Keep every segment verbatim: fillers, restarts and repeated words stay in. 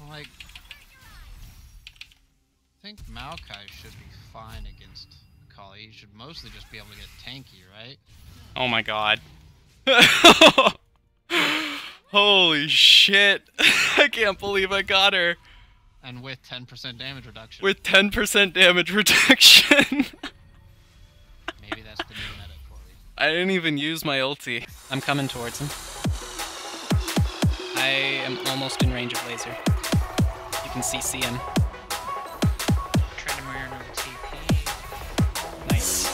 Like, I think Maokai should be fine against Akali. He should mostly just be able to get tanky, right? Oh my god. Holy shit. I can't believe I got her. And with ten percent damage reduction. With ten percent damage reduction. Maybe that's the new meta, Corey. I didn't even use my ulti. I'm coming towards him. I am almost in range of laser. You can C C him. Trying to mirror no T P. Nice.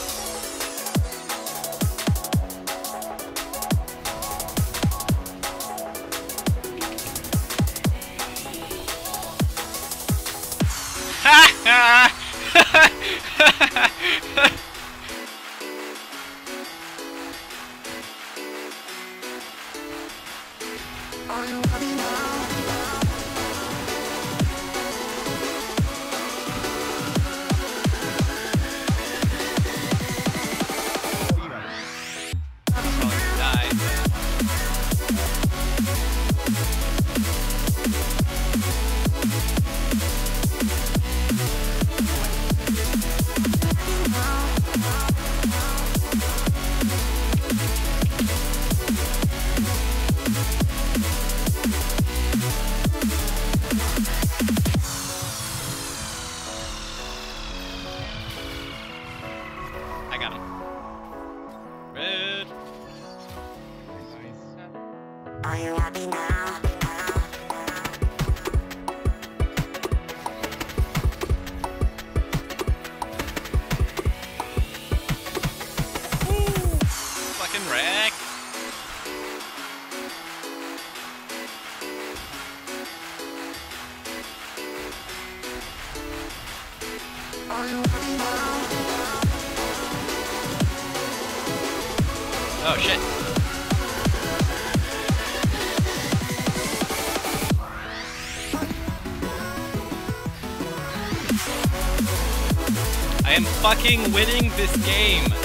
Ha ha! I got him. Red. Are you happy now? Fucking wreck. Are you happy now? Oh shit. I am fucking winning this game.